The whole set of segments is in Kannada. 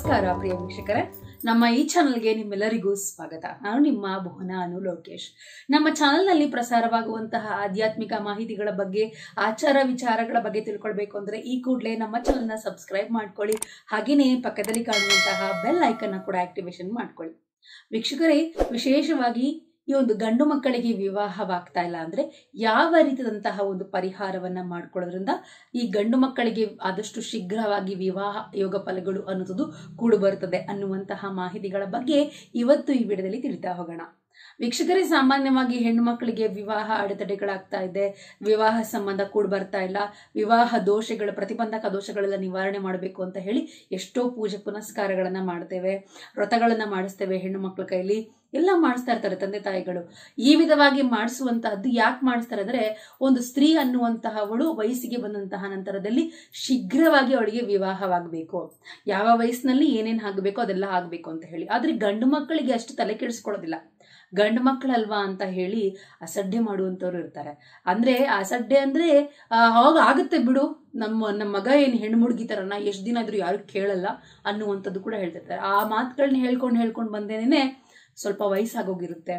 ನಮಸ್ಕಾರ ಪ್ರಿಯ ವೀಕ್ಷಕರೇ, ನಮ್ಮ ಈ ಚಾನೆಲ್ಗೆ ನಿಮ್ಮೆಲ್ಲರಿಗೂ ಸ್ವಾಗತ. ನಾನು ನಿಮ್ಮ ಭುವನ ಅನು ಲೋಕೇಶ್. ನಮ್ಮ ಚಾನೆಲ್ನಲ್ಲಿ ಪ್ರಸಾರವಾಗುವಂತಹ ಆಧ್ಯಾತ್ಮಿಕ ಮಾಹಿತಿಗಳ ಬಗ್ಗೆ, ಆಚಾರ ವಿಚಾರಗಳ ಬಗ್ಗೆ ತಿಳ್ಕೊಳ್ಬೇಕು ಅಂದ್ರೆ ಈ ಕೂಡಲೇ ನಮ್ಮ ಚಾನೆಲ್ನ ಸಬ್ಸ್ಕ್ರೈಬ್ ಮಾಡ್ಕೊಳ್ಳಿ. ಹಾಗೆಯೇ ಪಕ್ಕದಲ್ಲಿ ಕಾಣುವಂತಹ ಬೆಲ್ ಐಕನ್ ಕೂಡ ಆಕ್ಟಿವೇಶನ್ ಮಾಡ್ಕೊಳ್ಳಿ. ವೀಕ್ಷಕರೇ, ವಿಶೇಷವಾಗಿ ಈ ಒಂದು ಗಂಡು ಮಕ್ಕಳಿಗೆ ವಿವಾಹವಾಗ್ತಾ ಇಲ್ಲ ಅಂದ್ರೆ ಯಾವ ರೀತಿಯಾದಂತಹ ಒಂದು ಪರಿಹಾರವನ್ನ ಮಾಡ್ಕೊಳ್ಳೋದ್ರಿಂದ ಈ ಗಂಡು ಮಕ್ಕಳಿಗೆ ಆದಷ್ಟು ಶೀಘ್ರವಾಗಿ ವಿವಾಹ ಯೋಗ ಫಲಗಳು ಅನ್ನೋದು ಕೂಡು ಬರುತ್ತದೆ ಅನ್ನುವಂತಹ ಮಾಹಿತಿಗಳ ಬಗ್ಗೆ ಇವತ್ತು ಈ ವಿಡಿಯೋದಲ್ಲಿ ತಿಳಿತಾ ಹೋಗೋಣ. ವೀಕ್ಷಕರೇ, ಸಾಮಾನ್ಯವಾಗಿ ಹೆಣ್ಣು ಮಕ್ಕಳಿಗೆ ವಿವಾಹ ಅಡೆತಡೆಗಳಾಗ್ತಾ ಇದೆ, ವಿವಾಹ ಸಂಬಂಧ ಕೂಡ್ ಬರ್ತಾ ಇಲ್ಲ, ವಿವಾಹ ದೋಷಗಳು, ಪ್ರತಿಬಂಧಕ ದೋಷಗಳೆಲ್ಲ ನಿವಾರಣೆ ಮಾಡಬೇಕು ಅಂತ ಹೇಳಿ ಎಷ್ಟೋ ಪೂಜೆ ಪುನಸ್ಕಾರಗಳನ್ನ ಮಾಡ್ತೇವೆ, ವ್ರತಗಳನ್ನ ಮಾಡಿಸ್ತೇವೆ, ಹೆಣ್ಣು ಮಕ್ಕಳ ಕೈಲಿ ಎಲ್ಲ ಮಾಡಿಸ್ತಾ ಇರ್ತಾರೆ ತಂದೆ ತಾಯಿಗಳು. ಈ ವಿಧವಾಗಿ ಮಾಡಿಸುವಂತಹದ್ದು ಯಾಕೆ ಮಾಡಿಸ್ತಾರೆ ಅಂದ್ರೆ, ಒಂದು ಸ್ತ್ರೀ ಅನ್ನುವಂತಹವಳು ವಯಸ್ಸಿಗೆ ಬಂದಂತಹ ನಂತರದಲ್ಲಿ ಶೀಘ್ರವಾಗಿ ಅವಳಿಗೆ ವಿವಾಹವಾಗಬೇಕು, ಯಾವ ವಯಸ್ಸಿನಲ್ಲಿ ಏನೇನ್ ಆಗಬೇಕೋ ಅದೆಲ್ಲ ಆಗ್ಬೇಕು ಅಂತ ಹೇಳಿ. ಆದ್ರೆ ಗಂಡು ಮಕ್ಕಳಿಗೆ ಅಷ್ಟು ತಲೆ ಕೆಡಿಸ್ಕೊಳ್ಳೋದಿಲ್ಲ. ಗಂಡು ಮಕ್ಕಳಲ್ವಾ ಅಂತ ಹೇಳಿ ಅಸಡ್ಡೆ ಮಾಡುವಂತವ್ರು ಇರ್ತಾರೆ. ಅಂದ್ರೆ ಅಸಡ್ಡೆ ಅಂದ್ರೆ ಆಗುತ್ತೆ ಬಿಡು, ನಮ್ಮ ಮಗ ಏನ್ ಹೆಣ್ಣು ಮುಡುಗಿತಾರನ್ನ ಎಷ್ಟ್ ದಿನ ಆದ್ರೂ ಯಾರು ಕೇಳಲ್ಲ ಅನ್ನುವಂಥದ್ದು ಕೂಡ ಹೇಳ್ತಿರ್ತಾರೆ. ಆ ಮಾತುಗಳನ್ನ ಹೇಳ್ಕೊಂಡು ಬಂದೇನೆ ಸ್ವಲ್ಪ ವಯಸ್ಸಾಗೋಗಿರುತ್ತೆ.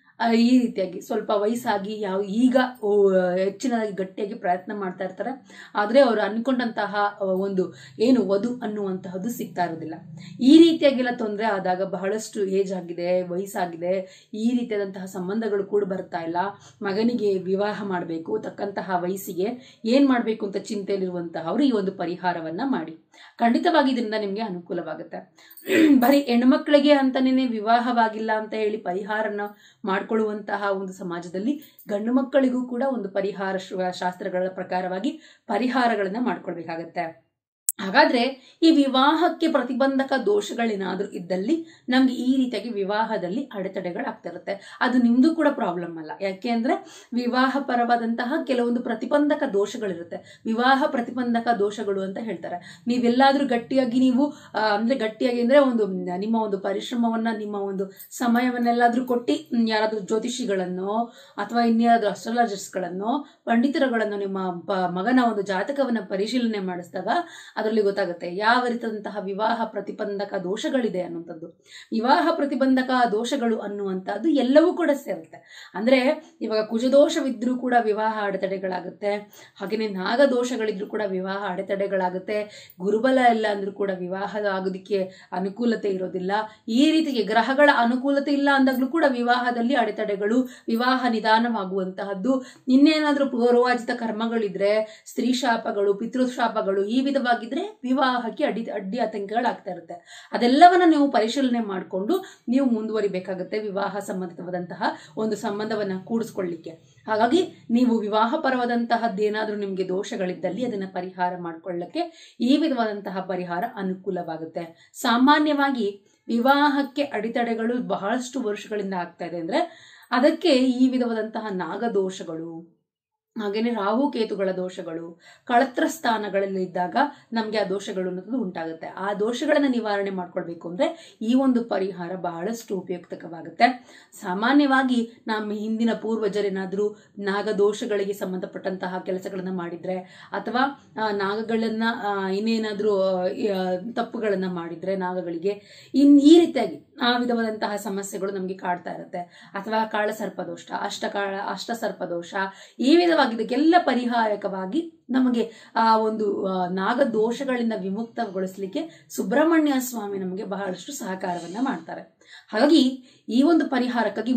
ಈ ರೀತಿಯಾಗಿ ಸ್ವಲ್ಪ ವಯಸ್ಸಾಗಿ ಈಗ ಹೆಚ್ಚಿನದಾಗಿ ಗಟ್ಟಿಯಾಗಿ ಪ್ರಯತ್ನ ಮಾಡ್ತಾ ಇರ್ತಾರೆ. ಆದ್ರೆ ಅವರು ಅನ್ಕೊಂಡಂತಹ ಒಂದು ಏನು ವಧು ಅನ್ನುವಂತಹದ್ದು ಸಿಗ್ತಾ ಇರೋದಿಲ್ಲ. ಈ ರೀತಿಯಾಗೆಲ್ಲ ತೊಂದರೆ ಆದಾಗ, ಬಹಳಷ್ಟು ಏಜ್ ಆಗಿದೆ, ವಯಸ್ಸಾಗಿದೆ, ಈ ರೀತಿಯಾದಂತಹ ಸಂಬಂಧಗಳು ಕೂಡ ಬರ್ತಾ ಇಲ್ಲ, ಮಗನಿಗೆ ವಿವಾಹ ಮಾಡಬೇಕು, ತಕ್ಕಂತಹ ವಯಸ್ಸಿಗೆ ಏನ್ ಮಾಡ್ಬೇಕು ಅಂತ ಚಿಂತೆಯಲ್ಲಿರುವಂತಹ ಅವರು ಈ ಒಂದು ಪರಿಹಾರವನ್ನ ಮಾಡಿ. ಖಂಡಿತವಾಗಿ ಇದರಿಂದ ನಿಮ್ಗೆ ಅನುಕೂಲವಾಗುತ್ತೆ. ಬರೀ ಹೆಣ್ಮಕ್ಳಿಗೆ ಅಂತಾನೆ ವಿವಾಹವಾಗಿಲ್ಲ ಅಂತ ಹೇಳಿ ಪರಿಹಾರನ ಮಾಡ್ಕೊಳ್ಳುವಂತಹ ಒಂದು ಸಮಾಜದಲ್ಲಿ ಗಂಡು ಮಕ್ಕಳಿಗೂ ಕೂಡ ಒಂದು ಪರಿಹಾರ ಶಾಸ್ತ್ರಗಳ ಪ್ರಕಾರವಾಗಿ ಪರಿಹಾರಗಳನ್ನ ಮಾಡ್ಕೊಳ್ಬೇಕಾಗತ್ತೆ. ಹಾಗಾದ್ರೆ ಈ ವಿವಾಹಕ್ಕೆ ಪ್ರತಿಬಂಧಕ ದೋಷಗಳೇನಾದ್ರೂ ಇದ್ದಲ್ಲಿ ನಮ್ಗೆ ಈ ರೀತಿಯಾಗಿ ವಿವಾಹದಲ್ಲಿ ಅಡೆತಡೆಗಳಾಗ್ತಾ ಇರುತ್ತೆ. ಅದು ನಿಮ್ದು ಕೂಡ ಪ್ರಾಬ್ಲಮ್ ಅಲ್ಲ. ಯಾಕೆ ಅಂದ್ರೆ ವಿವಾಹ ಪರವಾದಂತಹ ಕೆಲವೊಂದು ಪ್ರತಿಬಂಧಕ ದೋಷಗಳಿರುತ್ತೆ. ವಿವಾಹ ಪ್ರತಿಬಂಧಕ ದೋಷಗಳು ಅಂತ ಹೇಳ್ತಾರೆ. ನೀವೆಲ್ಲಾದ್ರೂ ಗಟ್ಟಿಯಾಗಿ ಗಟ್ಟಿಯಾಗಿ ಅಂದ್ರೆ ನಿಮ್ಮ ಒಂದು ಪರಿಶ್ರಮವನ್ನ, ನಿಮ್ಮ ಒಂದು ಸಮಯವನ್ನೆಲ್ಲಾದ್ರೂ ಕೊಟ್ಟಿ ಯಾರಾದ್ರೂ ಜ್ಯೋತಿಷಿಗಳನ್ನೋ ಅಥವಾ ಇನ್ಯಾರಾದ್ರೂ ಅಸ್ಟ್ರಾಲಜರ್ಸ್ಗಳನ್ನೋ, ಪಂಡಿತರುಗಳನ್ನು ನಿಮ್ಮ ಮಗನ ಒಂದು ಜಾತಕವನ್ನ ಪರಿಶೀಲನೆ ಮಾಡಿಸಿದಾಗ ಅದರಲ್ಲಿ ಗೊತ್ತಾಗುತ್ತೆ ಯಾವ ರೀತಿಯಾದಂತಹ ವಿವಾಹ ಪ್ರತಿಬಂಧಕ ದೋಷಗಳಿದೆ ಅನ್ನುವಂಥದ್ದು. ವಿವಾಹ ಪ್ರತಿಬಂಧಕ ದೋಷಗಳು ಅನ್ನುವಂಥದ್ದು ಎಲ್ಲವೂ ಕೂಡ ಸೇರುತ್ತೆ. ಅಂದ್ರೆ ಇವಾಗ ಕುಜದೋಷವಿದ್ರೂ ಕೂಡ ವಿವಾಹ ಅಡೆತಡೆಗಳಾಗುತ್ತೆ, ಹಾಗೇನೆ ನಾಗದೋಷಗಳಿದ್ರು ಕೂಡ ವಿವಾಹ ಅಡೆತಡೆಗಳಾಗುತ್ತೆ, ಗುರುಬಲ ಇಲ್ಲ ಅಂದ್ರೂ ಕೂಡ ವಿವಾಹ ಆಗೋದಿಕ್ಕೆ ಅನುಕೂಲತೆ ಇರೋದಿಲ್ಲ. ಈ ರೀತಿಗೆ ಗ್ರಹಗಳ ಅನುಕೂಲತೆ ಇಲ್ಲ ಅಂದಾಗ್ಲೂ ಕೂಡ ವಿವಾಹದಲ್ಲಿ ಅಡೆತಡೆಗಳು, ವಿವಾಹ ನಿಧಾನವಾಗುವಂತಹದ್ದು, ಇನ್ನೇನಾದ್ರೂ ಪೂರ್ವಾರ್ಜಿತ ಕರ್ಮಗಳಿದ್ರೆ, ಸ್ತ್ರೀ ಶಾಪಗಳು, ಪಿತೃಶಾಪಗಳು ಈ ವಿಧವಾಗಿ ವಿವಾಹಕ್ಕೆ ಅಡ್ಡಿ ಆತಂಕಗಳಾಗ್ತಾ ಇರುತ್ತೆ. ಅದೆಲ್ಲವನ್ನ ನೀವು ಪರಿಶೀಲನೆ ಮಾಡಿಕೊಂಡು ನೀವು ಮುಂದುವರಿಬೇಕಾಗುತ್ತೆ ವಿವಾಹ ಸಂಬಂಧವಾದಂತಹ ಒಂದು ಸಂಬಂಧವನ್ನ ಕೂಡಿಸ್ಕೊಳ್ಳಿಕ್ಕೆ. ಹಾಗಾಗಿ ನೀವು ವಿವಾಹ ಪರವಾದಂತಹದ್ದೇನಾದ್ರೂ ನಿಮ್ಗೆ ದೋಷಗಳಿದ್ದಲ್ಲಿ ಅದನ್ನ ಪರಿಹಾರ ಮಾಡ್ಕೊಳ್ಳಕ್ಕೆ ಈ ವಿಧವಾದಂತಹ ಪರಿಹಾರ ಅನುಕೂಲವಾಗುತ್ತೆ. ಸಾಮಾನ್ಯವಾಗಿ ವಿವಾಹಕ್ಕೆ ಅಡೆತಡೆಗಳು ಬಹಳಷ್ಟು ವರ್ಷಗಳಿಂದ ಆಗ್ತಾ ಇದೆ ಅಂದ್ರೆ ಅದಕ್ಕೆ ಈ ವಿಧವಾದಂತಹ ನಾಗದೋಷಗಳು, ಹಾಗೇನೆ ರಾಹು ಕೇತುಗಳ ದೋಷಗಳು, ಕಳತ್ರ ಸ್ಥಾನಗಳಲ್ಲಿ ಇದ್ದಾಗ ನಮ್ಗೆ ಆ ದೋಷಗಳು ಅನ್ನೋದು ಉಂಟಾಗುತ್ತೆ. ಆ ದೋಷಗಳನ್ನ ನಿವಾರಣೆ ಮಾಡ್ಕೊಳ್ಬೇಕು ಅಂದ್ರೆ ಈ ಒಂದು ಪರಿಹಾರ ಬಹಳಷ್ಟು ಉಪಯುಕ್ತವಾಗುತ್ತೆ. ಸಾಮಾನ್ಯವಾಗಿ ನಮ್ಮ ಹಿಂದಿನ ಪೂರ್ವಜರೇನಾದ್ರೂ ನಾಗದೋಷಗಳಿಗೆ ಸಂಬಂಧಪಟ್ಟಂತಹ ಕೆಲಸಗಳನ್ನ ಮಾಡಿದ್ರೆ, ಅಥವಾ ನಾಗಗಳನ್ನ ಇನ್ನೇನಾದ್ರೂ ತಪ್ಪುಗಳನ್ನ ಮಾಡಿದ್ರೆ ನಾಗಗಳಿಗೆ ಈ ರೀತಿಯಾಗಿ ಆ ವಿಧವಾದಂತಹ ಸಮಸ್ಯೆಗಳು ನಮ್ಗೆ ಕಾಡ್ತಾ ಇರುತ್ತೆ. ಅಥವಾ ಕಾಳಸರ್ಪದೋಷ, ಅಷ್ಟಸರ್ಪದೋಷ, ಈ ವಿಧವಾಗಿ ಇದಕ್ಕೆಲ್ಲ ಪರಿಹಾರಕವಾಗಿ ನಮಗೆ ಆ ಒಂದು ನಾಗದೋಷಗಳಿಂದ ವಿಮುಕ್ತಗೊಳಿಸಲಿಕ್ಕೆ ಸುಬ್ರಹ್ಮಣ್ಯ ಸ್ವಾಮಿ ನಮಗೆ ಬಹಳಷ್ಟು ಸಹಕಾರವನ್ನ ಮಾಡ್ತಾರೆ. ಹಾಗಾಗಿ ಈ ಒಂದು ಪರಿಹಾರಕ್ಕಾಗಿ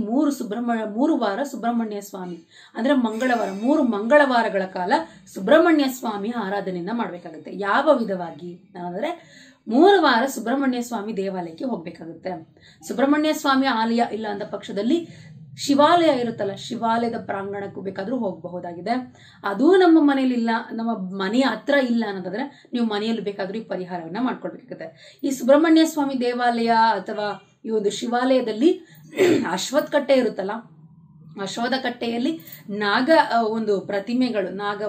3 ವಾರ ಸುಬ್ರಹ್ಮಣ್ಯ ಸ್ವಾಮಿ ಅಂದ್ರೆ ಮಂಗಳವಾರ, 3 ಮಂಗಳವಾರಗಳ ಕಾಲ ಸುಬ್ರಹ್ಮಣ್ಯ ಸ್ವಾಮಿ ಆರಾಧನೆಯನ್ನ ಮಾಡ್ಬೇಕಾಗುತ್ತೆ. ಯಾವ ವಿಧವಾಗಿ ಅಂದ್ರೆ 3 ವಾರ ಸುಬ್ರಹ್ಮಣ್ಯ ಸ್ವಾಮಿ ದೇವಾಲಯಕ್ಕೆ ಹೋಗ್ಬೇಕಾಗುತ್ತೆ. ಸುಬ್ರಹ್ಮಣ್ಯ ಸ್ವಾಮಿ ಆಲಯ ಇಲ್ಲ ಅಂದ ಪಕ್ಷದಲ್ಲಿ ಶಿವಾಲಯ ಇರುತ್ತಲ್ಲ, ಶಿವಾಲಯದ ಪ್ರಾಂಗಣಕ್ಕೂ ಬೇಕಾದ್ರೂ ಹೋಗಬಹುದಾಗಿದೆ. ಅದೂ ನಮ್ಮ ಮನೇಲಿ ಇಲ್ಲ, ನಮ್ಮ ಮನೆಯ ಹತ್ರ ಇಲ್ಲ ಅನ್ನೋದಾದ್ರೆ ನೀವು ಮನೆಯಲ್ಲಿ ಬೇಕಾದ್ರೂ ಈ ಪರಿಹಾರವನ್ನ ಮಾಡ್ಕೊಳ್ಬೇಕಾಗುತ್ತೆ. ಈ ಸುಬ್ರಹ್ಮಣ್ಯ ಸ್ವಾಮಿ ದೇವಾಲಯ ಅಥವಾ ಈ ಒಂದು ಶಿವಾಲಯದಲ್ಲಿ ಅಶ್ವತ್ಥ ಕಟ್ಟೆ ಇರುತ್ತಲ್ಲ, ಅಶ್ವತ್ಥ ಕಟ್ಟೆಯಲ್ಲಿ ಒಂದು ಪ್ರತಿಮೆಗಳು,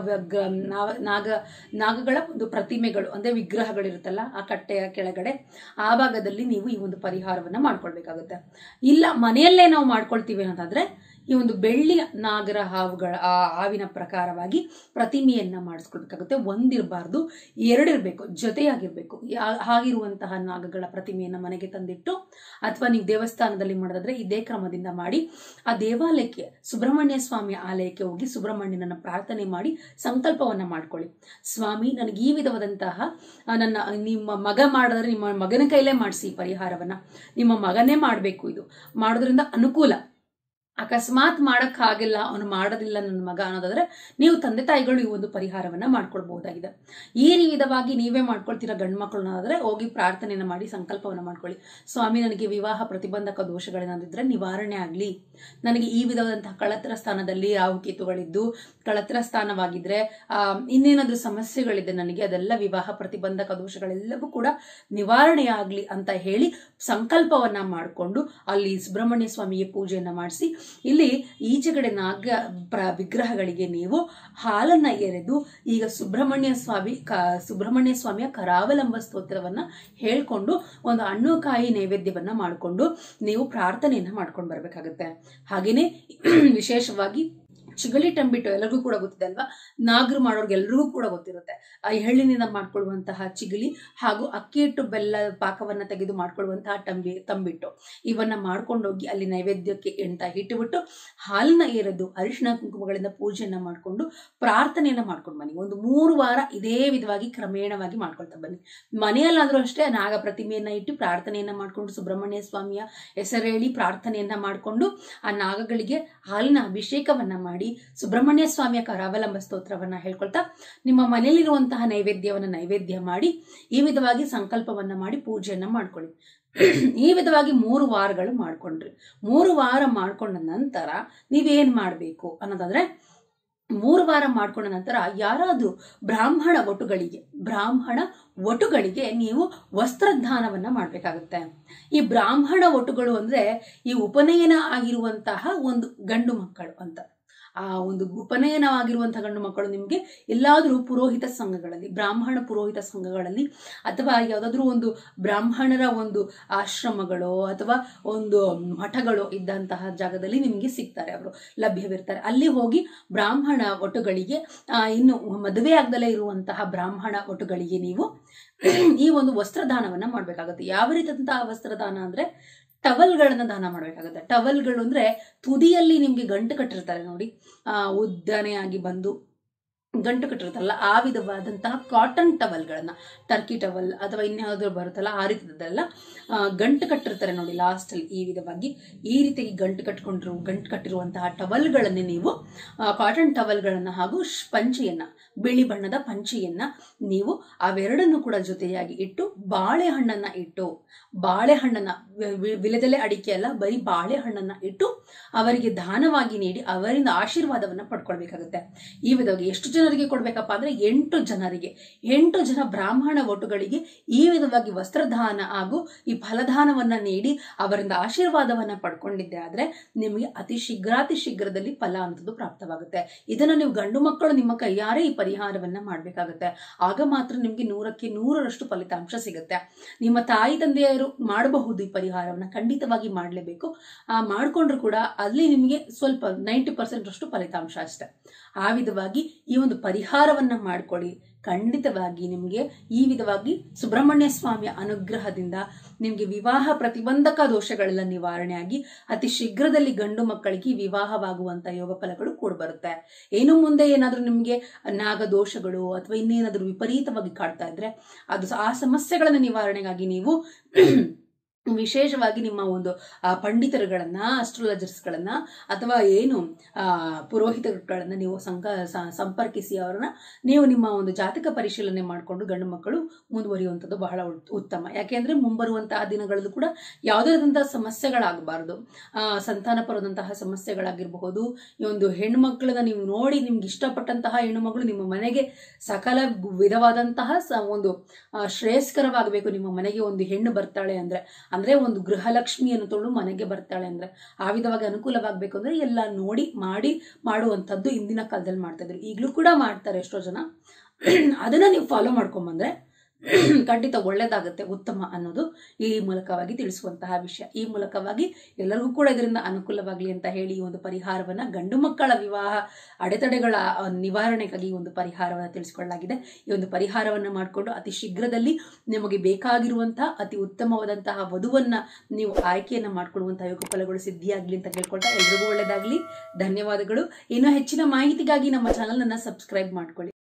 ನಾಗಗಳ ಒಂದು ಪ್ರತಿಮೆಗಳು ಅಂದ್ರೆ ವಿಗ್ರಹಗಳಿರುತ್ತಲ್ಲ ಆ ಕಟ್ಟೆಯ ಕೆಳಗಡೆ ಆ ಭಾಗದಲ್ಲಿ ನೀವು ಈ ಒಂದು ಪರಿಹಾರವನ್ನ ಮಾಡ್ಕೊಳ್ಬೇಕಾಗುತ್ತೆ. ಇಲ್ಲ ಮನೆಯಲ್ಲೇ ನಾವು ಮಾಡ್ಕೊಳ್ತೀವಿ ಅಂತಂದ್ರೆ ಈ ಒಂದು ಬೆಳ್ಳಿಯ ನಾಗರ ಹಾವಿನ ಪ್ರಕಾರವಾಗಿ ಪ್ರತಿಮೆಯನ್ನ ಮಾಡಿಸ್ಕೊಳ್ಬೇಕಾಗುತ್ತೆ. ಒಂದಿರಬಾರ್ದು, ಎರಡಿರ್ಬೇಕು, ಜೊತೆಯಾಗಿರ್ಬೇಕು. ಹಾಗಿರುವಂತಹ ನಾಗಗಳ ಪ್ರತಿಮೆಯನ್ನ ಮನೆಗೆ ತಂದಿಟ್ಟು, ಅಥವಾ ನೀವು ದೇವಸ್ಥಾನದಲ್ಲಿ ಮಾಡೋದಾದ್ರೆ ಇದೇ ಕ್ರಮದಿಂದ ಮಾಡಿ ಆ ದೇವಾಲಯಕ್ಕೆ, ಸುಬ್ರಹ್ಮಣ್ಯ ಸ್ವಾಮಿಯ ಆಲಯಕ್ಕೆ ಹೋಗಿ ಸುಬ್ರಹ್ಮಣ್ಯನನ್ನ ಪ್ರಾರ್ಥನೆ ಮಾಡಿ ಸಂಕಲ್ಪವನ್ನ ಮಾಡ್ಕೊಳ್ಳಿ. ಸ್ವಾಮಿ, ನನಗೆ ಈ ವಿಧವಾದಂತಹ ನಿಮ್ಮ ಮಗ ಮಾಡಿದ್ರೆ ನಿಮ್ಮ ಮಗನ ಕೈಲೇ ಮಾಡಿಸಿ ಪರಿಹಾರವನ್ನ, ನಿಮ್ಮ ಮಗನೇ ಮಾಡಬೇಕು. ಇದು ಮಾಡೋದ್ರಿಂದ ಅನುಕೂಲ. ಅಕಸ್ಮಾತ್ ಮಾಡಕ್ಕಾಗಿಲ್ಲ, ಅವನು ಮಾಡೋದಿಲ್ಲ ನನ್ನ ಮಗ ಅನ್ನೋದಾದ್ರೆ ನೀವು ತಂದೆ ತಾಯಿಗಳು ಈ ಒಂದು ಪರಿಹಾರವನ್ನ ಮಾಡ್ಕೊಳ್ಬಹುದಾಗಿದೆ. ಈ ವಿಧವಾಗಿ ನೀವೇ ಮಾಡ್ಕೊಳ್ತೀರಾ ಗಂಡು ಮಕ್ಕಳು ಅನ್ನೋದಾದ್ರೆ ಹೋಗಿ ಪ್ರಾರ್ಥನೆಯನ್ನ ಮಾಡಿ ಸಂಕಲ್ಪವನ್ನ ಮಾಡ್ಕೊಳ್ಳಿ. ಸ್ವಾಮಿ, ನನಗೆ ವಿವಾಹ ಪ್ರತಿಬಂಧಕ ದೋಷಗಳೇನಾದಿದ್ರೆ ನಿವಾರಣೆ ಆಗ್ಲಿ, ನನಗೆ ಈ ವಿಧವಾದಂತಹ ಕಳತ್ರ ಸ್ಥಾನದಲ್ಲಿ ರಾಹುಕೇತುಗಳಿದ್ದು ಕಳತ್ರ ಸ್ಥಾನವಾಗಿದ್ರೆ ಇನ್ನೇನಾದ್ರೂ ಸಮಸ್ಯೆಗಳಿದೆ ನನಗೆ, ಅದೆಲ್ಲ ವಿವಾಹ ಪ್ರತಿಬಂಧಕ ದೋಷಗಳೆಲ್ಲವೂ ಕೂಡ ನಿವಾರಣೆ ಆಗ್ಲಿ ಅಂತ ಹೇಳಿ ಸಂಕಲ್ಪವನ್ನ ಮಾಡಿಕೊಂಡು ಅಲ್ಲಿ ಸುಬ್ರಹ್ಮಣ್ಯ ಸ್ವಾಮಿಗೆ ಪೂಜೆಯನ್ನ ಮಾಡಿಸಿ, ಇಲ್ಲಿ ಈಚೆಗಡೆ ವಿಗ್ರಹಗಳಿಗೆ ನೀವು ಹಾಲನ್ನ ಎರೆದು ಈಗ ಸುಬ್ರಹ್ಮಣ್ಯ ಸ್ವಾಮಿಯ ಕರಾವಲಂಬ ಸ್ತೋತ್ರವನ್ನ ಹೇಳ್ಕೊಂಡು ಒಂದು ಹಣ್ಣು ಕಾಯಿ ನೈವೇದ್ಯವನ್ನ ಮಾಡಿಕೊಂಡು ನೀವು ಪ್ರಾರ್ಥನೆಯನ್ನ ಮಾಡ್ಕೊಂಡು ಬರ್ಬೇಕಾಗತ್ತೆ. ಹಾಗೇನೆ ವಿಶೇಷವಾಗಿ ಚಿಗಳಿ ಟಂಬಿಟ್ಟು ಎಲ್ಲರಿಗೂ ಕೂಡ ಗೊತ್ತಿದೆ ಅಲ್ವಾ, ನಾಗರು ಮಾಡೋರ್ಗೆ ಎಲ್ರಿಗೂ ಕೂಡ ಗೊತ್ತಿರುತ್ತೆ. ಆ ಎಳ್ಳಿನಿಂದ ಮಾಡ್ಕೊಳ್ಳುವಂತಹ ಚಿಗಳಿ ಹಾಗೂ ಅಕ್ಕಿ ಹಿಟ್ಟು ಬೆಲ್ಲ ಪಾಕವನ್ನ ತೆಗೆದು ಮಾಡ್ಕೊಳ್ಳುವಂತಹ ತಂಬಿಟ್ಟು ಇವನ್ನ ಮಾಡ್ಕೊಂಡೋಗಿ ಅಲ್ಲಿ ನೈವೇದ್ಯಕ್ಕೆ ಅಂತ ಇಟ್ಟುಬಿಟ್ಟು ಹಾಲನ್ನ ಎರೆದು ಅರಿಶಿಣ ಕುಂಕುಮಗಳಿಂದ ಪೂಜೆಯನ್ನ ಮಾಡ್ಕೊಂಡು ಪ್ರಾರ್ಥನೆಯನ್ನ ಮಾಡ್ಕೊಂಡು ಬನ್ನಿ. ಒಂದು 3 ವಾರ ಇದೇ ವಿಧವಾಗಿ ಕ್ರಮೇಣವಾಗಿ ಮಾಡ್ಕೊಳ್ತಾ ಬನ್ನಿ. ಮನೆಯಲ್ಲಾದ್ರೂ ಅಷ್ಟೇ ನಾಗ ಪ್ರತಿಮೆಯನ್ನ ಇಟ್ಟು ಪ್ರಾರ್ಥನೆಯನ್ನ ಮಾಡ್ಕೊಂಡು ಸುಬ್ರಹ್ಮಣ್ಯ ಸ್ವಾಮಿಯ ಹೆಸರು ಹೇಳಿ ಪ್ರಾರ್ಥನೆಯನ್ನ ಮಾಡ್ಕೊಂಡು ಆ ನಾಗಗಳಿಗೆ ಹಾಲಿನ ಅಭಿಷೇಕವನ್ನ ಮಾಡಿ ಸುಬ್ರಹ್ಮಣ್ಯ ಸ್ವಾಮಿಯ ಕರಾವಲಂಬ ಸ್ತೋತ್ರವನ್ನ ಹೇಳ್ಕೊಳ್ತಾ ನಿಮ್ಮ ಮನೆಯಲ್ಲಿರುವಂತಹ ನೈವೇದ್ಯ ಮಾಡಿ ಈ ವಿಧವಾಗಿ ಸಂಕಲ್ಪವನ್ನ ಮಾಡಿ ಪೂಜೆಯನ್ನ ಮಾಡ್ಕೊಳ್ಳಿ. ಈ ವಿಧವಾಗಿ 3 ವಾರಗಳು ಮಾಡ್ಕೊಂಡ್ರಿ. 3 ವಾರ ಮಾಡ್ಕೊಂಡ ನಂತರ ನೀವೇನ್ ಮಾಡ್ಬೇಕು ಅನ್ನೋದಾದ್ರೆ, 3 ವಾರ ಮಾಡ್ಕೊಂಡ ನಂತರ ಯಾರಾದ್ರೂ ಬ್ರಾಹ್ಮಣ ಒಟುಗಳಿಗೆ ನೀವು ವಸ್ತ್ರದಾನವನ್ನ ಮಾಡ್ಬೇಕಾಗುತ್ತೆ. ಈ ಬ್ರಾಹ್ಮಣ ಒಟುಗಳು ಅಂದ್ರೆ ಈ ಉಪನಯನ ಆಗಿರುವಂತಹ ಒಂದು ಗಂಡು ಮಕ್ಕಳು ಅಂತ. ಆ ಒಂದು ಉಪನಯನವಾಗಿರುವಂತಹ ಗಂಡು ಮಕ್ಕಳು ನಿಮ್ಗೆ ಎಲ್ಲಾದ್ರೂ ಪುರೋಹಿತ ಸಂಘಗಳಲ್ಲಿ, ಬ್ರಾಹ್ಮಣ ಪುರೋಹಿತ ಸಂಘಗಳಲ್ಲಿ ಅಥವಾ ಯಾವ್ದಾದ್ರು ಒಂದು ಬ್ರಾಹ್ಮಣರ ಒಂದು ಆಶ್ರಮಗಳು ಅಥವಾ ಒಂದು ಮಠಗಳು ಇದ್ದಂತಹ ಜಾಗದಲ್ಲಿ ನಿಮ್ಗೆ ಸಿಗ್ತಾರೆ, ಅವರು ಲಭ್ಯವಿರ್ತಾರೆ. ಅಲ್ಲಿ ಹೋಗಿ ಬ್ರಾಹ್ಮಣ ಒಟುಗಳಿಗೆ, ಇನ್ನು ಮದುವೆ ಆಗದಲ್ಲೇ ಇರುವಂತಹ ಬ್ರಾಹ್ಮಣ ಒಟುಗಳಿಗೆ ನೀವು ಈ ಒಂದು ವಸ್ತ್ರದಾನವನ್ನ ಮಾಡ್ಬೇಕಾಗುತ್ತೆ. ಯಾವ ರೀತಿಯಾದಂತಹ ವಸ್ತ್ರದಾನ ಅಂದ್ರೆ ಟವಲ್ಗಳನ್ನ ದಾನ ಮಾಡ್ಬೇಕಾಗುತ್ತೆ. ಟವಲ್ಗಳು ಅಂದ್ರೆ ತುದಿಯಲ್ಲಿ ನಿಮ್ಗೆ ಗಂಟು ಕಟ್ಟಿರ್ತಾರೆ ನೋಡಿ, ಉದ್ದನೆಯಾಗಿ ಬಂದು ಗಂಟು ಕಟ್ಟಿರುತ್ತಲ್ಲ, ಆ ವಿಧವಾದಂತಹ ಕಾಟನ್ ಟವಲ್ಗಳನ್ನ, ಟರ್ಕಿ ಟವಲ್ ಅಥವಾ ಇನ್ಯಾವುದೋ ಬರುತ್ತಲ್ಲ ಆ ರೀತಿಯದೆಲ್ಲ ಗಂಟು ಕಟ್ಟಿರ್ತಾರೆ ನೋಡಿ ಲಾಸ್ಟ್ ಅಲ್ಲಿ. ಈ ವಿಧವಾಗಿ ಈ ರೀತಿಯಾಗಿ ಗಂಟು ಕಟ್ಟಿರುವಂತಹ ಟವಲ್ಗಳನ್ನೇ ನೀವು, ಕಾಟನ್ ಟವಲ್ಗಳನ್ನ ಹಾಗೂ ಪಂಚೆಯನ್ನ, ಬಿಳಿ ಬಣ್ಣದ ಪಂಚೆಯನ್ನ ನೀವು ಅವೆರಡನ್ನು ಕೂಡ ಜೊತೆಯಾಗಿ ಇಟ್ಟು ಬಾಳೆಹಣ್ಣನ್ನ ವಿಲೆದೆಲೆ ಅಡಿಕೆ ಅಲ್ಲ, ಬರೀ ಬಾಳೆಹಣ್ಣನ್ನ ಇಟ್ಟು ಅವರಿಗೆ ದಾನವಾಗಿ ನೀಡಿ ಅವರಿಂದ ಆಶೀರ್ವಾದವನ್ನ ಪಡ್ಕೊಳ್ಬೇಕಾಗುತ್ತೆ. ಈ ವಿಧವಾಗಿ ಎಷ್ಟು ಜನರಿಗೆ ಕೊಡ್ಬೇಕಪ್ಪ ಅಂದ್ರೆ 8 ಜನರಿಗೆ, 8 ಜನ ಬ್ರಾಹ್ಮಣ ಒಟುಗಳಿಗೆ ಈ ವಿಧವಾಗಿ ವಸ್ತ್ರದಾನ ಹಾಗೂ ಈ ಫಲದಾನವನ್ನ ನೀಡಿ ಅವರಿಂದ ಆಶೀರ್ವಾದವನ್ನ ಪಡ್ಕೊಂಡಿದ್ದೆ ಆದ್ರೆ ನಿಮಗೆ ಅತಿ ಶೀಘ್ರದಲ್ಲಿ ಫಲ ಅಂತದ್ದು ಪ್ರಾಪ್ತವಾಗುತ್ತೆ. ಇದನ್ನ ನೀವು ಗಂಡು ಮಕ್ಕಳು ನಿಮ್ಮ ಕೈಯಾರೆ ಈ ಪರಿಹಾರವನ್ನ ಮಾಡ್ಬೇಕಾಗತ್ತೆ. ಆಗ ಮಾತ್ರ ನಿಮ್ಗೆ 100ಕ್ಕೆ 100ರಷ್ಟು ಫಲಿತಾಂಶ ಸಿಗುತ್ತೆ. ನಿಮ್ಮ ತಾಯಿ ತಂದೆಯರು ಮಾಡಬಹುದು ಈ ಪರಿಹಾರವನ್ನ, ಖಂಡಿತವಾಗಿ ಮಾಡ್ಲೇಬೇಕು. ಮಾಡ್ಕೊಂಡ್ರು ಕೂಡ ಅಲ್ಲಿ ನಿಮಗೆ ಸ್ವಲ್ಪ 90% ಅಷ್ಟು ಫಲಿತಾಂಶ ಅಷ್ಟೆ. ಆ ವಿಧವಾಗಿ ಈ ಒಂದು ಪರಿಹಾರವನ್ನ ಮಾಡ್ಕೊಳ್ಳಿ. ಖಂಡಿತವಾಗಿ ನಿಮ್ಗೆ ಈ ವಿಧವಾಗಿ ಸುಬ್ರಹ್ಮಣ್ಯ ಸ್ವಾಮಿಯ ಅನುಗ್ರಹದಿಂದ ನಿಮ್ಗೆ ವಿವಾಹ ಪ್ರತಿಬಂಧಕ ದೋಷಗಳೆಲ್ಲ ನಿವಾರಣೆ ಆಗಿ ಅತಿ ಶೀಘ್ರದಲ್ಲಿ ಗಂಡು ಮಕ್ಕಳಿಗೆ ವಿವಾಹವಾಗುವಂತ ಯೋಗ ಫಲಗಳು ಕೂಡ ಬರುತ್ತೆ. ಏನು ಮುಂದೆ ಏನಾದ್ರೂ ನಿಮ್ಗೆ ನಾಗ ದೋಷಗಳು ಅಥವಾ ಇನ್ನೇನಾದ್ರೂ ವಿಪರೀತವಾಗಿ ಕಾಡ್ತಾ ಇದ್ರೆ ಅದು ಆ ಸಮಸ್ಯೆಗಳನ್ನ ನಿವಾರಣೆಗಾಗಿ ನೀವು ವಿಶೇಷವಾಗಿ ನಿಮ್ಮ ಒಂದು ಪಂಡಿತರುಗಳನ್ನ, ಅಸ್ಟ್ರಾಲಜರ್ಸ್ಗಳನ್ನ ಅಥವಾ ಏನು ಪುರೋಹಿತರುಗಳನ್ನ ನೀವು ಸಂಪರ್ಕಿಸಿ ಅವರನ್ನ ನೀವು ನಿಮ್ಮ ಒಂದು ಜಾತಕ ಪರಿಶೀಲನೆ ಮಾಡಿಕೊಂಡು ಗಂಡು ಮಕ್ಕಳು ಮುಂದುವರಿಯುವಂಥದ್ದು ಬಹಳ ಉತ್ತಮ. ಯಾಕೆಂದ್ರೆ ಮುಂಬರುವಂತಹ ದಿನಗಳಲ್ಲೂ ಕೂಡ ಯಾವುದೇ ರೀತಿಯಂತಹ ಸಮಸ್ಯೆಗಳಾಗಬಾರದು. ಸಂತಾನಪರದಂತಹ ಸಮಸ್ಯೆಗಳಾಗಿರಬಹುದು. ಈ ಒಂದು ಹೆಣ್ಣು ಮಕ್ಕಳನ್ನ ನೀವು ನೋಡಿ ನಿಮ್ಗೆ ಇಷ್ಟಪಟ್ಟಂತಹ ಹೆಣ್ಣು ಮಗಳು ನಿಮ್ಮ ಮನೆಗೆ ಸಕಲ ವಿಧವಾದಂತಹ ಒಂದು ಶ್ರೇಯಸ್ಕರವಾಗಬೇಕು. ನಿಮ್ಮ ಮನೆಗೆ ಒಂದು ಹೆಣ್ಣು ಬರ್ತಾಳೆ ಅಂದ್ರೆ ಒಂದು ಗೃಹಲಕ್ಷ್ಮಿ ಅನ್ನೋಳು ಮನೆಗೆ ಬರ್ತಾಳೆ ಅಂದ್ರೆ ಆ ವಿಧವಾಗಿ ಅನುಕೂಲವಾಗಬೇಕು ಅಂದ್ರೆ ಎಲ್ಲ ನೋಡಿ ಮಾಡುವಂಥದ್ದು ಇಂದಿನ ಕಾಲದಲ್ಲಿ ಮಾಡ್ತಾ ಇದ್ರು, ಈಗಲೂ ಕೂಡ ಮಾಡ್ತಾರೆ ಎಷ್ಟೋ ಜನ. ಅದನ್ನ ನೀವು ಫಾಲೋ ಮಾಡ್ಕೊಂಬಂದ್ರೆ ಖಂಡಿತ ಒಳ್ಳೇದಾಗುತ್ತೆ, ಉತ್ತಮ ಅನ್ನೋದು ಈ ಮೂಲಕವಾಗಿ ತಿಳಿಸುವಂತಹ ವಿಷಯ. ಈ ಮೂಲಕವಾಗಿ ಎಲ್ಲರಿಗೂ ಕೂಡ ಇದರಿಂದ ಅನುಕೂಲವಾಗಲಿ ಅಂತ ಹೇಳಿ ಈ ಒಂದು ಪರಿಹಾರವನ್ನ, ಗಂಡು ಮಕ್ಕಳ ವಿವಾಹ ಅಡೆತಡೆಗಳ ನಿವಾರಣೆಗಾಗಿ ಈ ಒಂದು ಪರಿಹಾರವನ್ನು ತಿಳಿಸಿಕೊಳ್ಳಲಾಗಿದೆ. ಈ ಒಂದು ಪರಿಹಾರವನ್ನ ಮಾಡಿಕೊಂಡು ಅತಿ ಶೀಘ್ರದಲ್ಲಿ ನಿಮಗೆ ಬೇಕಾಗಿರುವಂತಹ ಅತಿ ಉತ್ತಮವಾದಂತಹ ವಧುವನ್ನ ನೀವು ಆಯ್ಕೆಯನ್ನ ಮಾಡ್ಕೊಳ್ಳುವಂತಹ ಯೋಗ ಫಲಗಳು ಸಿದ್ಧಿಯಾಗ್ಲಿ ಅಂತ ಕೇಳ್ಕೊಳ್ತಾ ಎಲ್ರಿಗೂ ಒಳ್ಳೇದಾಗ್ಲಿ. ಧನ್ಯವಾದಗಳು. ಇನ್ನೂ ಹೆಚ್ಚಿನ ಮಾಹಿತಿಗಾಗಿ ನಮ್ಮ ಚಾನೆಲ್ ಅನ್ನ ಸಬ್ಸ್ಕ್ರೈಬ್ ಮಾಡ್ಕೊಳ್ಳಿ.